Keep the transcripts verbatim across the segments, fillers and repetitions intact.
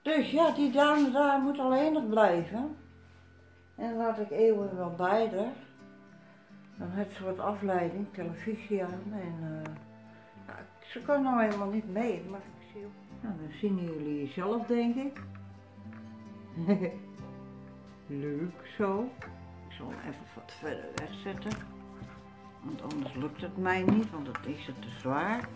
Dus ja, die dame daar moet alleen nog blijven. En dan laat ik Eeuwen wel bij haar. Dan heeft ze wat afleiding, televisie aan en uh, ja, ze kan nou helemaal niet mee, maar ik zie ook. Nou, dan zien jullie zelf, denk ik. Leuk zo. Ik zal hem even wat verder wegzetten, want anders lukt het mij niet, want dan is het te zwaar.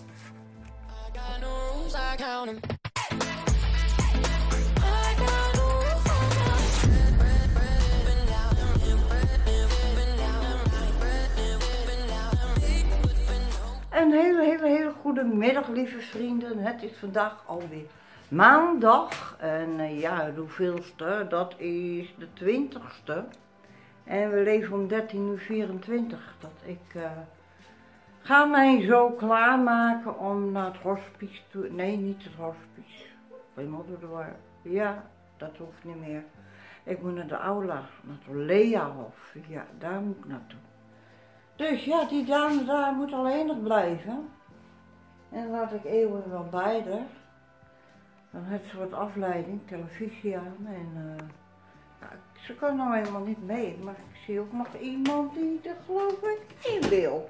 Een hele, hele, hele goede middag, lieve vrienden. Het is vandaag alweer maandag. En uh, ja, de hoeveelste? Dat is de twintigste. En we leven om dertien uur vierentwintig. Dat ik uh, ga mij zo klaarmaken om naar het hospice toe. Nee, niet het hospice. Bij moeder. Ja, dat hoeft niet meer. Ik moet naar de aula, naar het Leahof. Ja, daar moet ik naartoe. Dus ja, die dame daar moet alleen nog blijven. En dan laat ik Eeuwen wel bij haar. Dan heeft ze wat afleiding, televisie aan en uh, ja, ze kan nou helemaal niet mee. Maar ik zie ook nog iemand die er geloof ik in wil.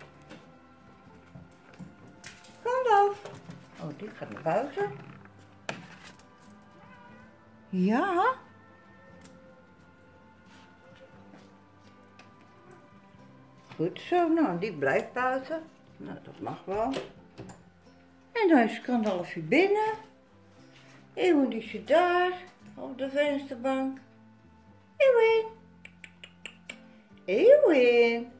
Kom dan. Oh, die gaat naar buiten. Ja. Goed zo, nou die blijft buiten. Nou, dat mag wel. En dan is Skandalfje binnen. Eeuwen die zit daar, op de vensterbank. Eeuwen. Eeuwen.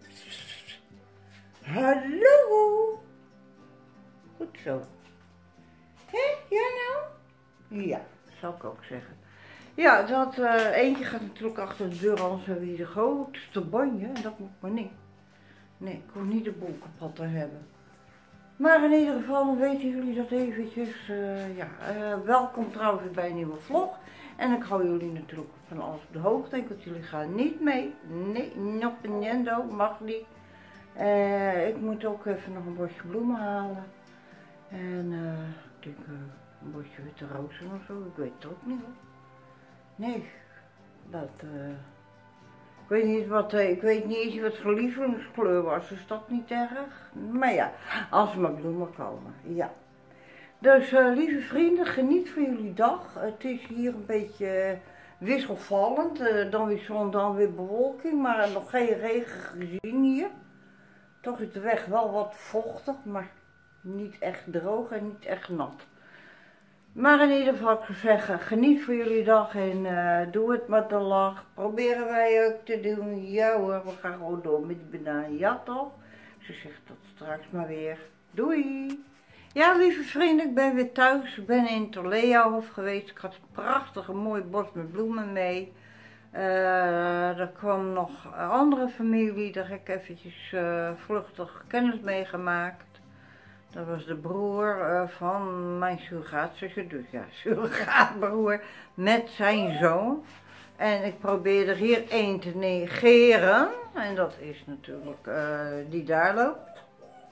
Hallo. Goed zo. Hé, ja nou? Ja, dat zal ik ook zeggen. Ja, dat uh, eentje gaat natuurlijk achter de deur als wie de grootste bonje. En dat moet maar niet. Nee, ik hoef niet de boel kapot te hebben. Maar in ieder geval, dan weten jullie dat eventjes. Uh, ja, uh, welkom trouwens weer bij een nieuwe vlog. En ik hou jullie natuurlijk van alles op de hoogte. Ik want jullie gaan niet mee. Nee, no peniendo, mag niet. Uh, ik moet ook even nog een bosje bloemen halen. En uh, ik denk uh, een bosje witte rozen of zo. Ik weet het ook niet hoor. Nee, dat... Uh, Ik weet niet wat, ik weet niet eens wat voor lievelingskleur was, is dat niet erg? Maar ja, als er maar bloemen komen, ja. Dus uh, lieve vrienden, geniet van jullie dag. Het is hier een beetje wisselvallend, uh, dan weer zon, dan weer bewolking, maar nog geen regen gezien hier. Toch is de weg wel wat vochtig, maar niet echt droog en niet echt nat. Maar in ieder geval, ik zou zeggen, geniet van jullie dag en uh, doe het met de lach. Proberen wij ook te doen. Ja hoor, we gaan gewoon door met die banaan. Ja toch? Ze zegt tot straks maar weer. Doei! Ja, lieve vrienden, ik ben weer thuis. Ik ben in het Leahof geweest. Ik had een prachtige mooi bos met bloemen mee. Uh, er kwam nog een andere familie. Daar heb ik eventjes uh, vluchtig kennis mee gemaakt. Dat was de broer uh, van mijn surrogaatzusje, dus ja, surrogaatbroer met zijn zoon. En ik probeerde hier één te negeren. En dat is natuurlijk uh, die daar loopt.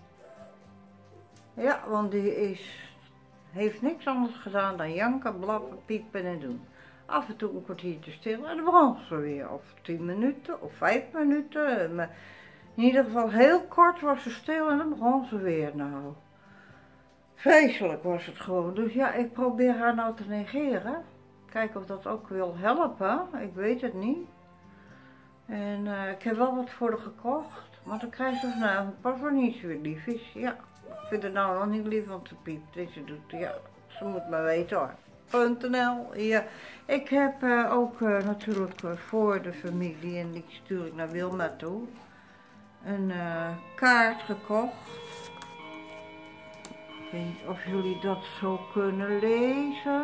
Ja, want die is, heeft niks anders gedaan dan janken, blaffen, piepen en doen. Af en toe een kwartiertje stil en dan begon ze weer. Of tien minuten, of vijf minuten. Maar in ieder geval heel kort was ze stil en dan begon ze weer. Nou, vreselijk was het gewoon. Dus ja, ik probeer haar nou te negeren. Kijken of dat ook wil helpen. Ik weet het niet. En uh, ik heb wel wat voor haar gekocht. Maar dan krijgt ze vanavond pas wel niet zo weer lief is. Ja, ik vind het nou nog niet lief, want ze piept. En ze doet, ja, ze moet maar weten hoor. .nl, ja. Ik heb uh, ook uh, natuurlijk uh, voor de familie, en die stuur ik naar Wilma toe, een uh, kaart gekocht. Ik weet niet of jullie dat zo kunnen lezen.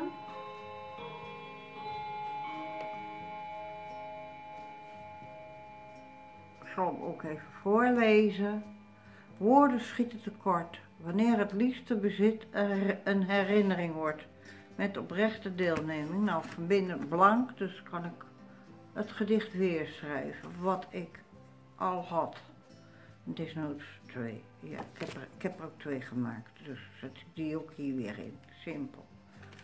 Ik zal hem ook even voorlezen. Woorden schieten tekort, wanneer het liefste bezit een herinnering wordt. Met oprechte deelneming. Nou, van binnen blank, dus kan ik het gedicht weer schrijven. Wat ik al had. Desnoods twee. Ja, ik heb, er, ik heb er ook twee gemaakt. Dus zet ik die ook hier weer in. Simpel.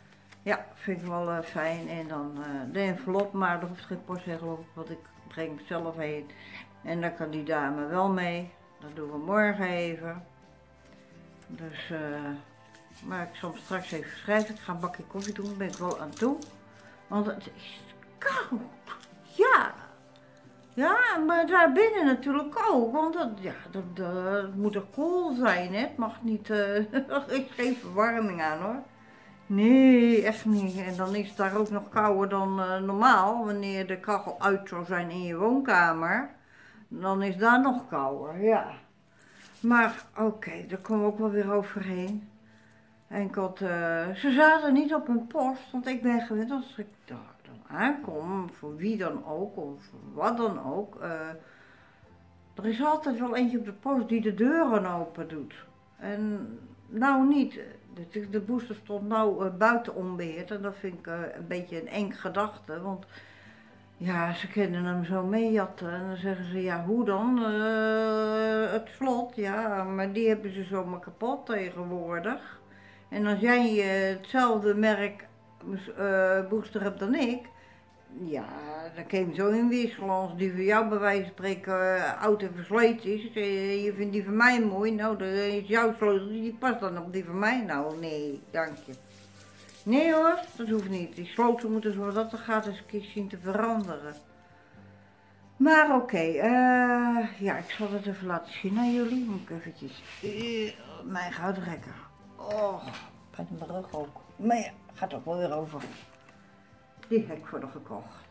Ja, vind ik wel uh, fijn. En dan uh, de envelop, maar er hoeft geen post in geloof ik, want ik breng het zelf heen. En dan kan die dame wel mee. Dat doen we morgen even. Dus, uh, maar ik zal hem straks even schrijven. Ik ga een bakje koffie doen, daar ben ik wel aan toe. Want het is koud. Ja. Ja, maar daar binnen natuurlijk ook. Want dat, ja, dat, dat moet er koel zijn, hè. Het mag niet, uh, er is geen verwarming aan hoor. Nee, echt niet. En dan is het daar ook nog kouder dan uh, normaal. Wanneer de kachel uit zou zijn in je woonkamer. Dan is daar nog kouder, ja. Maar oké, okay, daar komen we ook wel weer overheen. En ik had, uh, ze zaten niet op hun post, want ik ben gewend als ik daar dan aankom, voor wie dan ook, of wat dan ook. Uh, er is altijd wel eentje op de post die de deuren open doet. En nou niet. De, de booster stond nou uh, buiten onbeheerd en dat vind ik uh, een beetje een eng gedachte, want ja, ze kunnen hem zo meejatten en dan zeggen ze, ja hoe dan? Uh, het slot, ja, maar die hebben ze zomaar kapot tegenwoordig. En als jij uh, hetzelfde merk uh, booster hebt dan ik, ja, dan kun je hem zo in wisselen als die voor jou bij wijze van spreken uh, oud en versleten is. Uh, je vindt die van mij mooi, nou dan is jouw sleutel, die past dan op die van mij. Nou nee, dank je. Nee hoor, dat hoeft niet. Die sleutel moeten zoals dat er gaat eens een keer zien te veranderen. Maar oké, okay, uh, ja, ik zal het even laten zien aan jullie. Moet ik eventjes, uh, mijn goudrekker. Oh, pijn in mijn rug ook. Maar ja, gaat ook wel weer over. Die heb ik voor nog gekocht.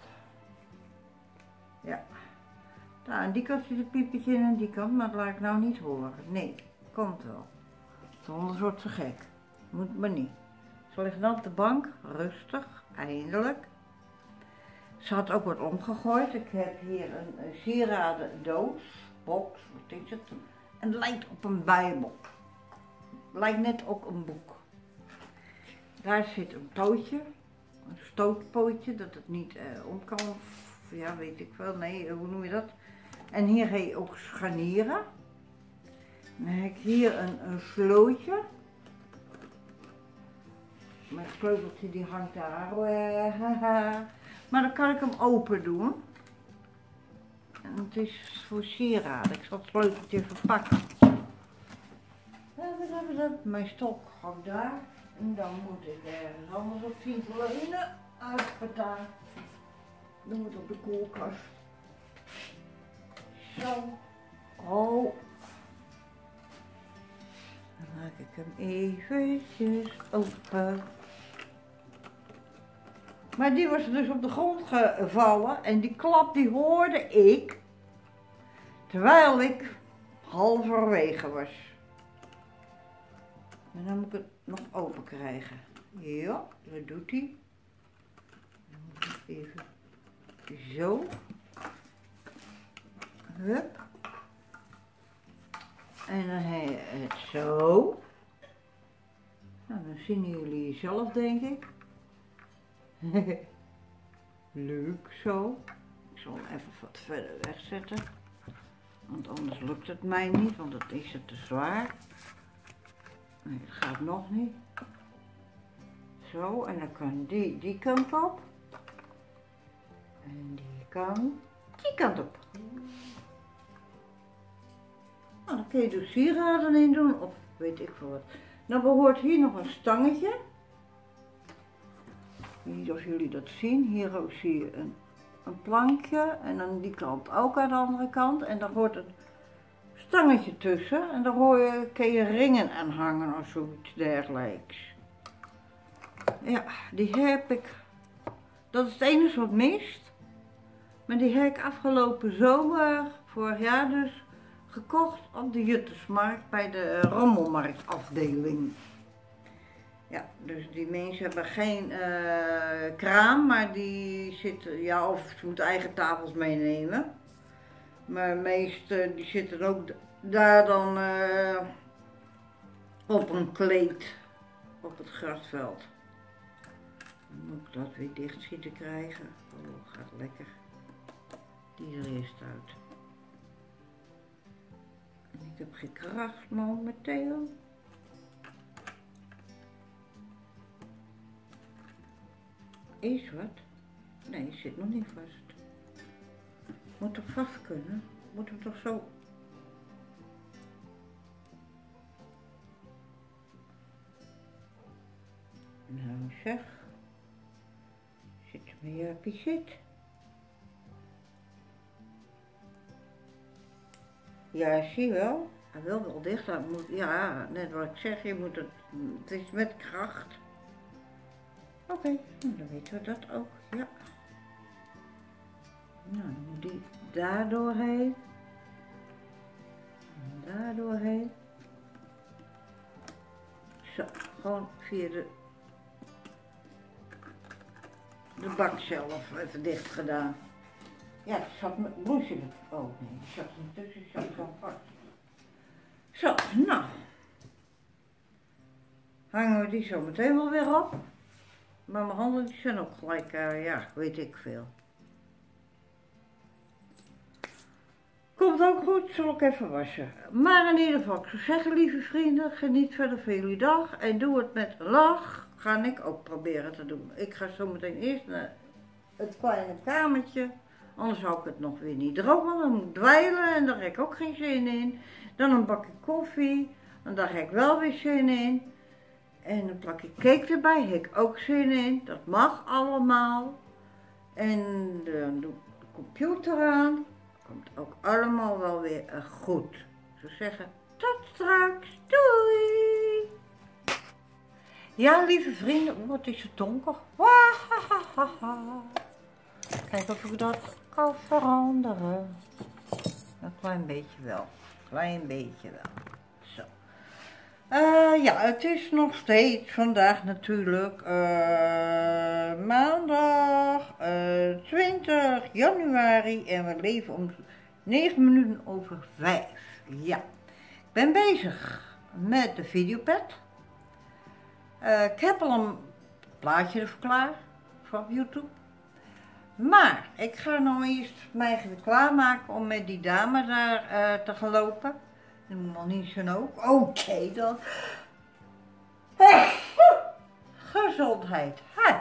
Ja. Nou, aan die kant zit een piepetje in en die kant, maar dat laat ik nou niet horen. Nee, komt wel. Anders wordt ze gek. Moet maar niet. Ze ligt dan op de bank, rustig, eindelijk. Ze had ook wat omgegooid. Ik heb hier een, een sieraden doos, box, wat is het? En het lijkt op een bijbel. Lijkt net ook een boek. Daar zit een pootje, een stootpootje, dat het niet uh, om kan, of, ja weet ik wel, nee, hoe noem je dat? En hier heb je ook scharnieren. Dan heb ik hier een, een slootje. Mijn sleuteltje die hangt daar, uh, maar dan kan ik hem open doen. En het is voor sieraden, ik zal het sleuteltje verpakken. Mijn stok hangt daar. En dan moet ik ergens anders op ventilaine uitbetalen. Dan moet op de koelkast. Zo. Oh. Dan maak ik hem eventjes open. Maar die was dus op de grond gevallen en die klap die hoorde ik terwijl ik halverwege was. En dan moet ik het nog open krijgen. Ja, dat doet hij. Dan moet ik even zo. Hup. En dan heb je het zo. Nou, dan zien jullie zelf denk ik. Leuk zo. Ik zal hem even wat verder wegzetten. Want anders lukt het mij niet, want dan is het te zwaar. Nee, het gaat nog niet. Zo, en dan kan die die kant op. En die kan die kant op. Nou, dan kun je dus sieraden in doen, of weet ik veel wat. Dan behoort hier nog een stangetje. Niet of jullie dat zien. Hier ook zie je een, een plankje. En aan die kant ook aan de andere kant. En daar hoort een stangetje tussen. En daar hoor je, kun je ringen aan hangen of zoiets dergelijks. Ja, die heb ik. Dat is het enige wat mist. Maar die heb ik afgelopen zomer, vorig jaar dus, gekocht op de Juttersmarkt bij de rommelmarktafdeling. Ja, dus die mensen hebben geen uh, kraam, maar die zitten, ja, of ze moeten eigen tafels meenemen. Maar meesten die zitten ook daar dan uh, op een kleed op het grasveld. Dan moet ik dat weer dicht zien te krijgen. Oh, gaat lekker. Die er eerst uit. En ik heb geen kracht momenteel. Is wat? Nee, het zit nog niet vast. Moet toch vast kunnen? Moet hem toch zo... Nou zeg. Zit er maar jurkje zit. Ja, zie je wel. Hij wil wel dicht. Hij moet, ja, net wat ik zeg, je moet het, het is met kracht. Oké, okay, nou, dan weten we dat ook, ja. Nou, dan moet die daar doorheen. En daar doorheen. Zo, gewoon via de, de bak zelf even dicht gedaan. Ja, het zat met bloesje. Oh nee, het zat er tussen, het zat gewoon vast. Zo, nou. Hangen we die zo meteen wel weer op. Maar mijn handen die zijn ook gelijk, uh, ja, weet ik veel. Komt ook goed, zal ik even wassen. Maar in ieder geval, ik zou zeggen, lieve vrienden, geniet verder van jullie dag. En doe het met een lach. Ga ik ook proberen te doen. Ik ga zo meteen eerst naar het kleine kamertje. Anders zou ik het nog weer niet dromen. Dan moet ik dweilen en daar heb ik ook geen zin in. Dan een bakje koffie. En daar heb ik wel weer zin in. En een plakje cake erbij heb ik ook zin in. Dat mag allemaal. En dan doe ik de computer aan. Komt ook allemaal wel weer uh, goed. Ik zou zeggen, tot straks. Doei! Ja, lieve vrienden. Oeh, wat is het donker. Wahahaha. Kijk of ik dat kan veranderen. Een klein beetje wel. Een klein beetje wel. Zo. Uh, ja, het is nog steeds vandaag natuurlijk uh, maandag uh, twintig januari en we leven om negen minuten over vijf. Ja, ik ben bezig met de videopad. Uh, ik heb al een plaatje ervoor klaar voor op YouTube. Maar ik ga nou eerst mij weer klaarmaken om met die dame daar uh, te gaan lopen. Dat moet nog niet zo ook. Oké okay, dan. Gezondheid. Ha.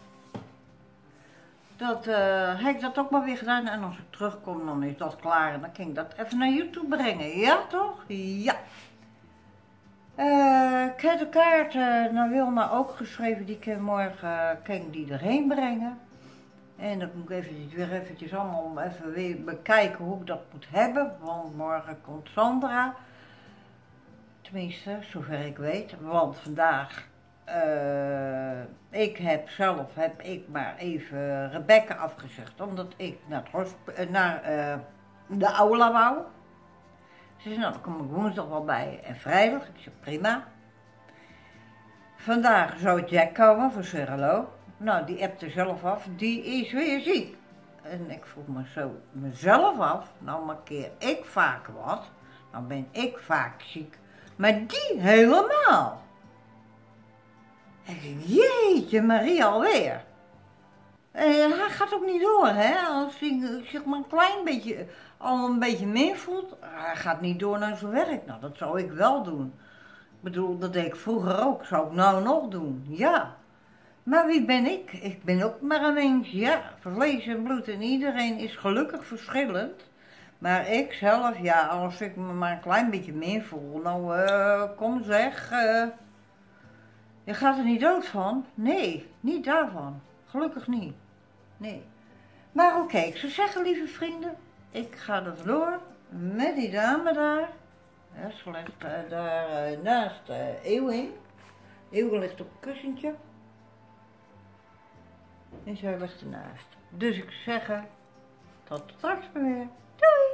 Dat uh, heb ik dat ook maar weer gedaan. En als ik terugkom dan is dat klaar. En dan kan ik dat even naar YouTube brengen. Ja toch? Ja. Uh, ik heb de kaart uh, naar Wilma ook geschreven. Die kan morgen uh, kan ik die erheen brengen. En dat moet ik even, weer eventjes allemaal even weer bekijken hoe ik dat moet hebben. Want morgen komt Sandra. Tenminste, zover ik weet. Want vandaag, uh, ik heb zelf, heb ik maar even Rebecca afgezegd. Omdat ik naar, het naar uh, de aula wou. Ze zei, nou dan kom ik woensdag wel bij en vrijdag. Ik zei, prima. Vandaag zou Jack komen voor Serrelo. Nou, die appte zelf af, die is weer ziek. En ik vroeg me zo mezelf af, nou markeer ik vaak wat, nou ben ik vaak ziek, maar die helemaal. En ik denk, jeetje Marie alweer. En hij gaat ook niet door, hè, als hij zich maar een klein beetje, al een beetje meer voelt, hij gaat niet door naar zijn werk. Nou, dat zou ik wel doen. Ik bedoel, dat deed ik vroeger ook, zou ik nou nog doen, ja. Maar wie ben ik? Ik ben ook maar een mens, ja, vlees en bloed en iedereen is gelukkig verschillend. Maar ik zelf, ja, als ik me maar een klein beetje meer voel, nou uh, kom zeg, uh, je gaat er niet dood van? Nee, niet daarvan, gelukkig niet, nee. Maar oké, okay, ik zou zeggen lieve vrienden, ik ga er door met die dame daar. Ja, ze ligt uh, daar uh, naast uh, Eeuwing. Eeuwing ligt op een kussentje. En zij ligt ernaast. Dus ik zeg, tot straks weer. Doei!